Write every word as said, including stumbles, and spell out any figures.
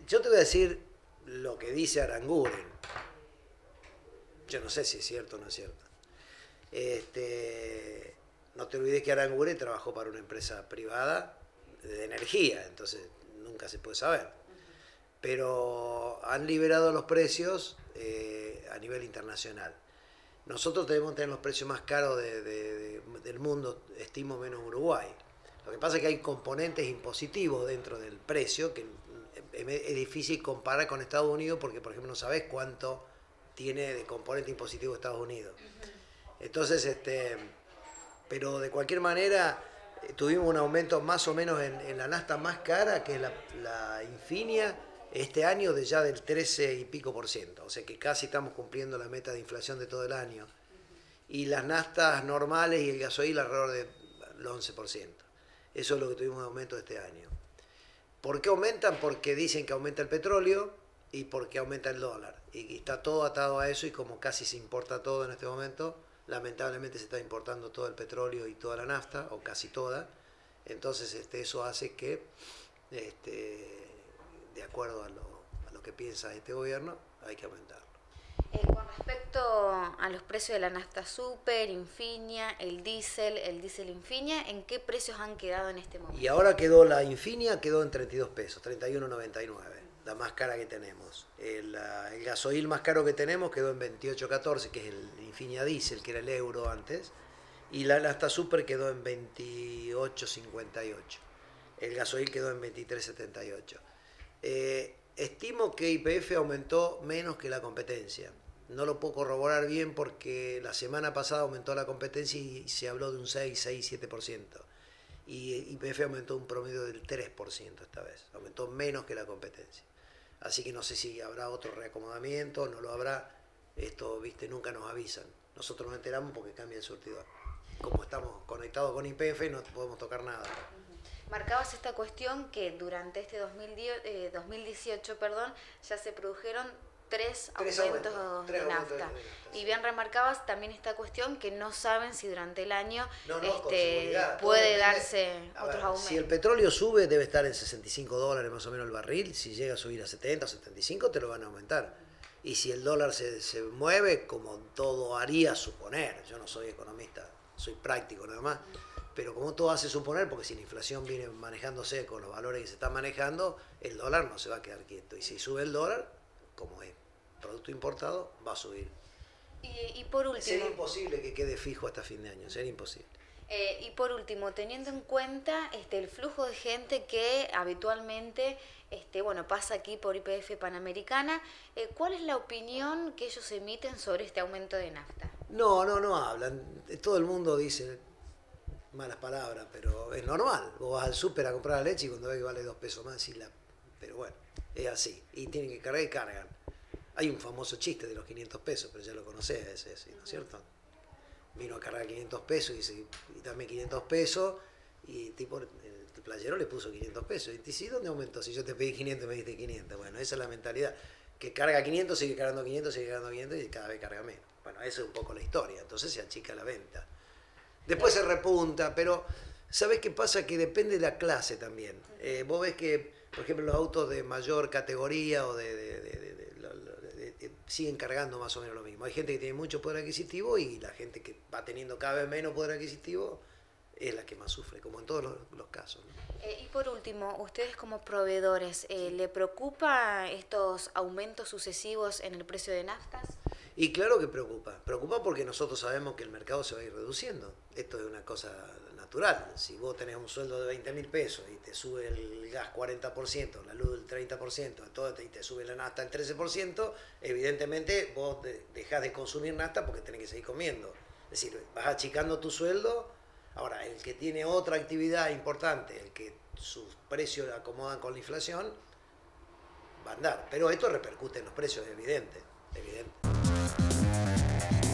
Yo te voy a decir lo que dice Aranguren. Yo no sé si es cierto o no es cierto. Este, no te olvides que Aranguren trabajó para una empresa privada de energía, entonces nunca se puede saber. Pero han liberado los precios eh, a nivel internacional. Nosotros debemos tener los precios más caros de, de, de, del mundo, estimo menos Uruguay. Lo que pasa es que hay componentes impositivos dentro del precio que es difícil comparar con Estados Unidos porque, por ejemplo, no sabes cuánto tiene de componente impositivo Estados Unidos. Entonces, este, pero de cualquier manera, tuvimos un aumento más o menos en, en la nafta más cara, que es la, la Infinia, este año de ya del trece y pico por ciento. O sea que casi estamos cumpliendo la meta de inflación de todo el año. Y las naftas normales y el gasoil alrededor del once por ciento. Eso es lo que tuvimos de aumento este año. ¿Por qué aumentan? Porque dicen que aumenta el petróleo y porque aumenta el dólar. Y está todo atado a eso, y como casi se importa todo en este momento, lamentablemente se está importando todo el petróleo y toda la nafta, o casi toda. Entonces este, eso hace que, este, de acuerdo a lo, a lo que piensa este gobierno, hay que aumentarlo. Eh, con respecto a los precios de la nafta super, Infinia, el diésel, el diésel Infinia, ¿en qué precios han quedado en este momento? Y ahora quedó la Infinia, quedó en treinta y dos pesos, treinta y uno noventa y nueve, la más cara que tenemos. El, uh, el gasoil más caro que tenemos quedó en veintiocho catorce, que es el Infinia Diesel, que era el euro antes, y la nafta super quedó en veintiocho cincuenta y ocho. El gasoil quedó en veintitrés setenta y ocho. Eh, Estimo que Y P F aumentó menos que la competencia. No lo puedo corroborar bien porque la semana pasada aumentó la competencia y se habló de un seis, seis, siete por ciento. Y Y P F aumentó un promedio del tres por ciento esta vez. Aumentó menos que la competencia. Así que no sé si habrá otro reacomodamiento, no lo habrá. Esto, viste, nunca nos avisan. Nosotros nos enteramos porque cambia el surtidor. Como estamos conectados con Y P F, no podemos tocar nada. Marcabas esta cuestión que durante este dos mil dieciocho, perdón, ya se produjeron tres, tres aumentos, aumentos de tres nafta. Aumentos de nafta. Y bien remarcabas también esta cuestión que no saben si durante el año no, no, este, puede darse otros ver, aumentos. Si el petróleo sube, debe estar en sesenta y cinco dólares más o menos el barril. Si llega a subir a setenta, setenta y cinco, te lo van a aumentar. Y si el dólar se, se mueve, como todo haría suponer, yo no soy economista, soy práctico nada más, pero como todo hace suponer, porque si la inflación viene manejándose con los valores que se están manejando, el dólar no se va a quedar quieto. Y si sube el dólar, como es producto importado, va a subir. Y, y por último... Sería imposible que quede fijo hasta fin de año, sería imposible. Eh, y por último, teniendo en cuenta este, el flujo de gente que habitualmente este, bueno, pasa aquí por Y P F Panamericana, eh, ¿cuál es la opinión que ellos emiten sobre este aumento de nafta? No, no, no hablan. Todo el mundo dice malas palabras, pero es normal. Vos vas al súper a comprar la leche y cuando ves que vale dos pesos más, y la... pero bueno, es así. Y tienen que cargar y cargan. Hay un famoso chiste de los quinientos pesos, pero ya lo conocés ese, ese, ¿no es cierto? Vino a cargar quinientos pesos y dice, y dame quinientos pesos, y tipo, el playero le puso quinientos pesos. Y te dice, ¿dónde aumentó? Si yo te pedí quinientos, me diste quinientos. Bueno, esa es la mentalidad. Que carga quinientos, sigue cargando quinientos, sigue cargando quinientos y cada vez carga menos. Bueno, esa es un poco la historia. Entonces se achica la venta. Después se repunta, pero ¿sabés qué pasa? Que depende de la clase también. Eh, vos ves que, por ejemplo, los autos de mayor categoría o de, de, de, de, de, de, de, de siguen cargando más o menos lo mismo. Hay gente que tiene mucho poder adquisitivo y la gente que va teniendo cada vez menos poder adquisitivo es la que más sufre, como en todos los, los casos, ¿no? Eh, y por último, ustedes como proveedores, eh, ¿le preocupa estos aumentos sucesivos en el precio de naftas? Y claro que preocupa. Preocupa porque nosotros sabemos que el mercado se va a ir reduciendo. Esto es una cosa natural. Si vos tenés un sueldo de veinte mil pesos y te sube el gas cuarenta por ciento, la luz el treinta por ciento, todo, y te sube la nafta el trece por ciento, evidentemente vos dejás de consumir nafta porque tenés que seguir comiendo. Es decir, vas achicando tu sueldo. Ahora, el que tiene otra actividad importante, el que sus precios acomodan con la inflación, va a andar. Pero esto repercute en los precios, es evidente. evidente.